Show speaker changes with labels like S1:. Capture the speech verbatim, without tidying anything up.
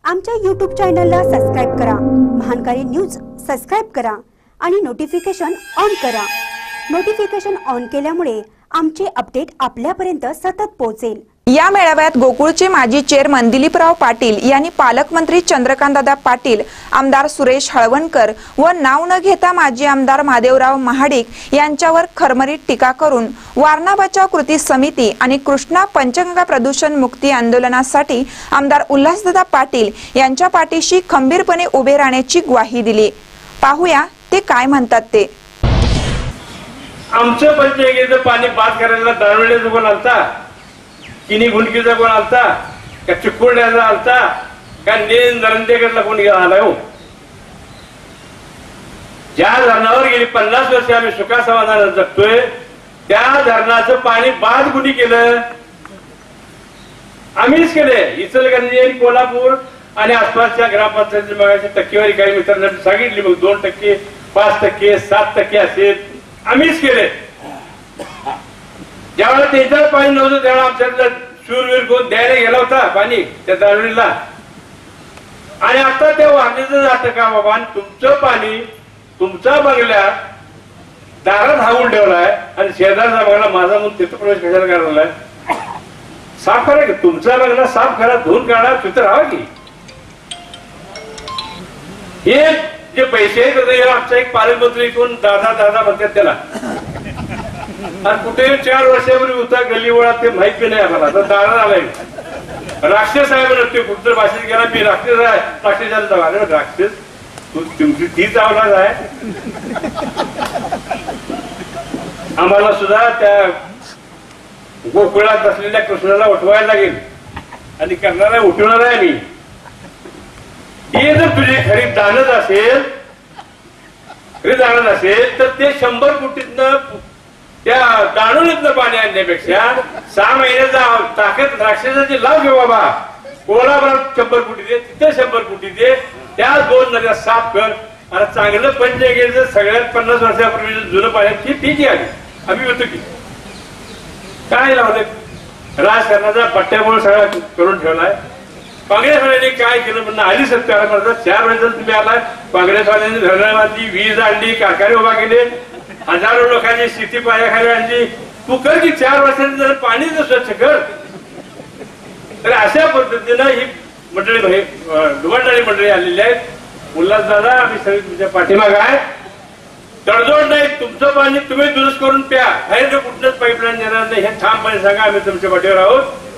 S1: आमच्या यूट्यूब चॅनलला सबस्क्राइब करा, महानकारी न्यूज सबस्क्राइब करा आणि नोटिफिकेशन ऑन करा। नोटिफिकेशन ऑन केल्यामुळे आमचे अपडेट आपल्यापर्यंत सतत पोहोचेल।
S2: या मेळाव्यात गोकुळचे माजी चेअरमन दिलीपराव पाटील यांनी पालकमंत्री चंद्रकांतदादा पाटील, आमदार सुरेश हळवणकर व नाव न घेता माजी आमदार महादेवराव महाडिक यांच्यावर खरमरीत टीका करून वारणा बचाव कृती समिती आणि कृष्णा पंचगंगा प्रदूषण मुक्ती आंदोलनासाठी आमदार उल्हासदादा पाटील यांच्या पाठीशी खंबीरपणे उभे राहण्याची ग्वाही दिली। पाहूया ते काय म्हणतात ते।
S3: आमचं पंचगंगेचं पाणी बाद करायला दारुड्याचा कोण आलता, किनी गुंडकीचा कोण आलता, का चिकोड्याचा आलता, का नेन नरंदेकडला कोण आलाय हो? ज्या धरणावर गेली पन्नास वर्ष आम्ही सुखा समाधानात जगतोय त्या धरणाचं पाणी बाद कुणी केलं? आम्हीच केले। इचलकरंजी आणि कोल्हापूर आणि आसपासच्या ग्रामपंचायतीची मगाची टक्केवारी काही मित्रांनी सांगितली, मग दोन टक्के पाच टक्के सात टक्के असेल, आम्हीच केले। ज्यावेळेला त्याच्यावर पाणी नव्हतं त्यावेळेला आमच्यातला शूरवीर कोण द्यायला गेला होता पाणी त्या दारुडीला, आणि आता त्या वारणीचं जातं का बाबा? तुमचं पाणी तुमच्या बंगल्यात दारात हावून ठेवलाय आणि शेजारचा बंगला माझा म्हणून तिथं प्रवेश कशाला करायलाय? साफ करा की तुमचा बंगला साफ करा, धुवून काढा, तिथं राहा की। हे जे पैसे आहेत आमचा एक पालकमंत्री कोण दादा दादा म्हणतात त्याला, आणि कुठे चार वर्षापूर्वी होता गल्लीवळा ते माहिती नाही आम्हाला। तर दारा आलाय राक्षस आहे म्हणत ते कुठं भाषेत गेला, मी राक्षस आहे, राक्षसाला राक्षस तू तुमची तीच आवलाद आहे। आम्हाला सुद्धा त्या गोकुळात असलेल्या कृष्णाला उठवायला लागेल आणि करणारा उठवणार आहे मी। हे जर तुझी खरी दानत असेल खरी दानत असेल तर ते शंभर कोटीतनं त्या दाणुलीतनं पाणी आणण्यापेक्षा सहा महिन्याचा ताकद राक्षसाची लाव घेऊ बाबा। कोल्हापुरात शंभर कोटी दे, तिथे शंभर कोटी दे, त्या दोन नद्या साफ कर। आणि चांगलं पंचगंगेचं सगळ्यात पन्नास वर्षापूर्वी जुनं पाणी ठीक आहे, आम्ही होतो की काय लावले राजकारणाचा पट्ट्यामुळे सगळा करून ठेवलाय। काँग्रेसवाल्यांनी काय केलं म्हणून आली सत्ता म्हणतात, चार वेळेस तुम्ही आलाय, काँग्रेसवाल्यांनी धरणं बांधली, वीज आणली, कारखाने उभा केले, हजारो लोकांची स्थिती पायाखाली आणली। तू कर की चार वर्षांनी जर पाणी जर स्वच्छ कर। तर अशा पद्धतीनं ही मंडळी दुबारदारी मंडळी आलेली आहेत। उल्हासदादा आम्ही सगळे तुमच्या पाठीमागे आहे, तडजोड नाही, तुमचं पाणी तुम्ही दुरुस्त करून प्या, बाहेर कुठलंच पाईपलाईन देणार नाही हे ठामपणे सांगा, आम्ही तुमच्या पाठीवर आहोत।